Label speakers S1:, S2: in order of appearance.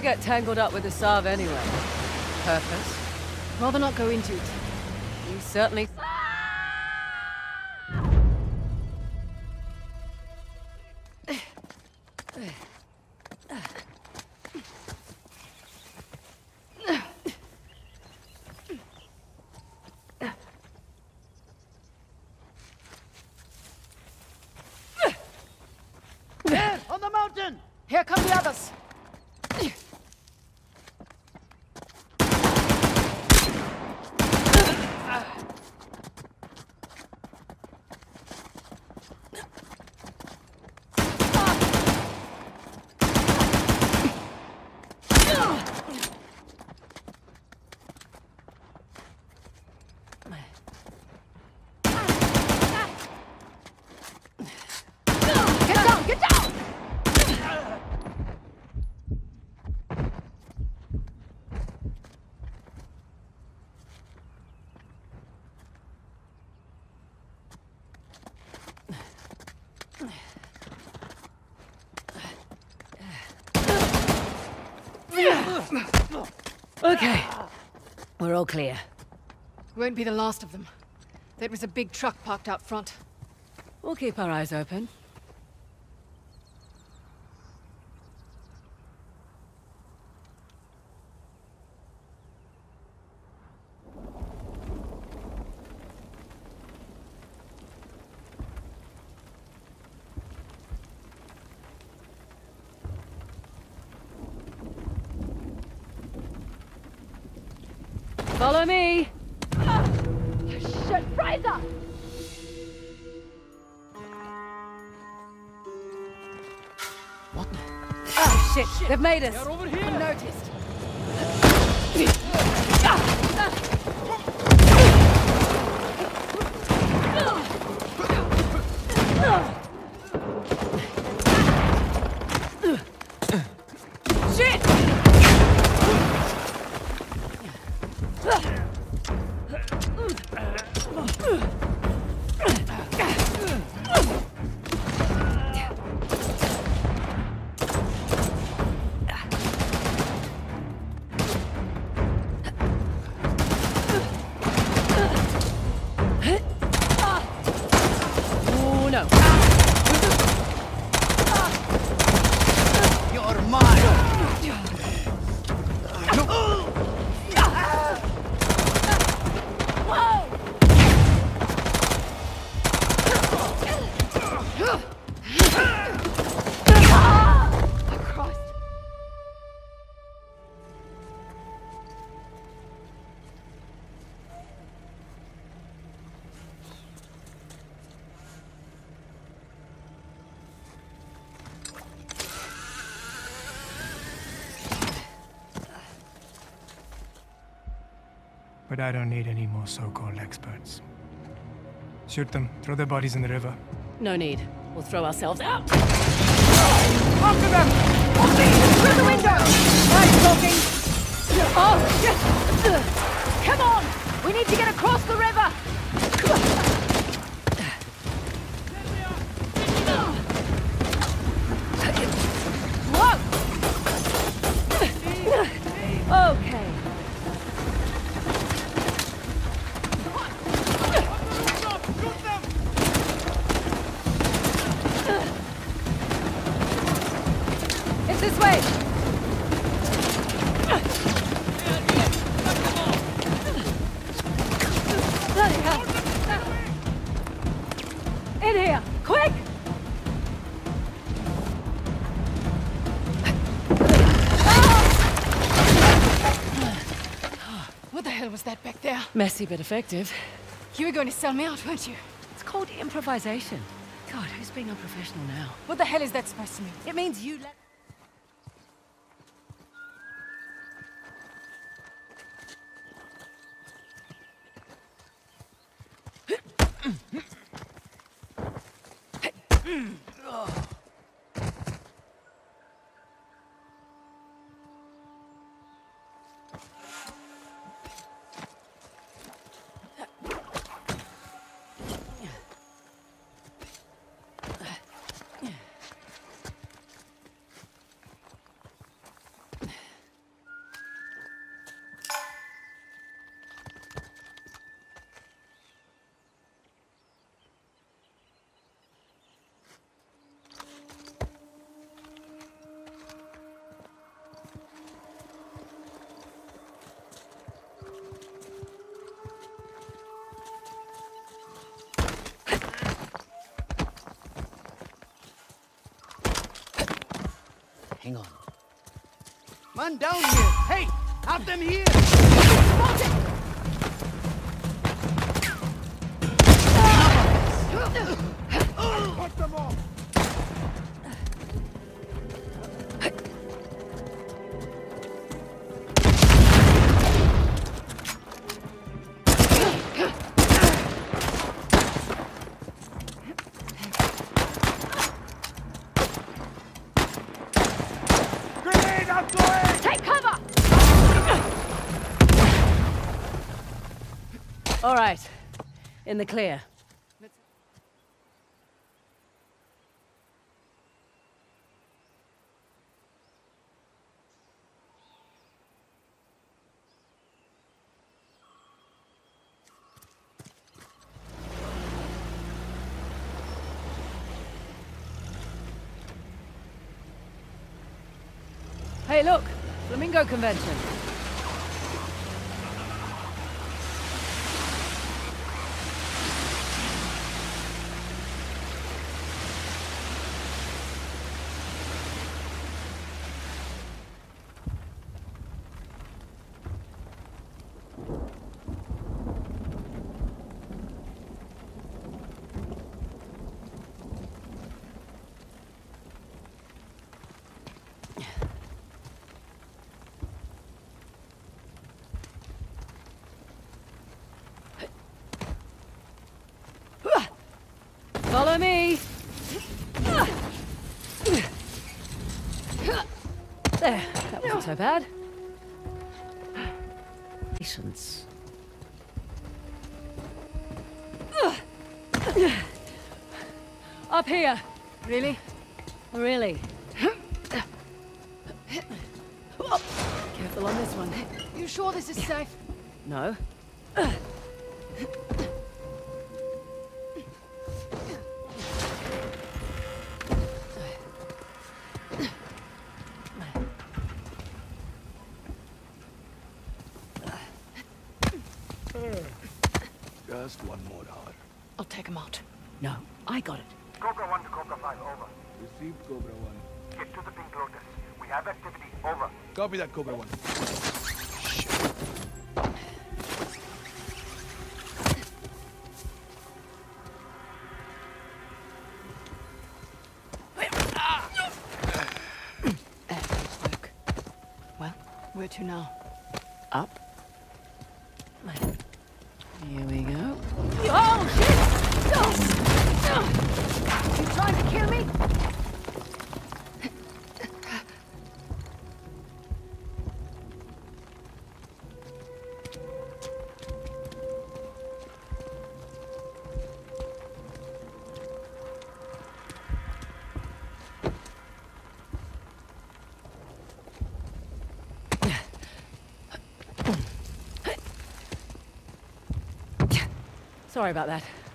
S1: get tangled up with the Sav anyway? Purpose?
S2: Rather not go into it.
S1: You certainly...
S3: There, on the mountain!
S2: Here come the others! Get down!
S1: Okay. We're all clear.
S2: Won't be the last of them. There was a big truck parked out front.
S1: We'll keep our eyes open. Follow me!
S2: Shit, Fraser!
S1: What? Oh shit! They've made us!
S3: They're over here!
S2: Unnoticed.
S1: Shit! Oh no!
S3: You're mine!
S2: Christ.
S4: But I don't need any more so-called experts. Shoot them. Throw their bodies in the river.
S1: No need. We'll throw ourselves out.
S2: After them! Through the window! Nice talking! Oh, shit! Come on! We need to get across the river! Whoa! Okay. It's this way! Bloody hell! In here! Quick! What the hell was that back there?
S1: Messy but effective.
S2: You were going to sell me out, weren't you?
S1: It's called improvisation. God, who's being unprofessional now?
S2: What the hell is that supposed to mean?
S1: It means you let... Hang on.
S3: Man down here! Hey! Have them here! Cut them off! Grenade out the way!
S2: Take cover! All right. In the clear. Hey, look! Flamingo Convention. Follow me! There, that wasn't so bad. Patience. Up here! Really? Really? Careful on this one.
S1: You sure this is safe?
S2: No.
S3: Just one more hour.
S1: I'll take him out.
S2: No, I got it.
S5: Cobra 1 to Cobra 5, over.
S3: Received, Cobra 1.
S5: Get to the Pink Lotus. We have activity, over.
S3: Copy that, Cobra 1.
S1: Look. Well, where to now?
S2: Up. Here we go. Oh, shit! You trying to kill me? Sorry about that.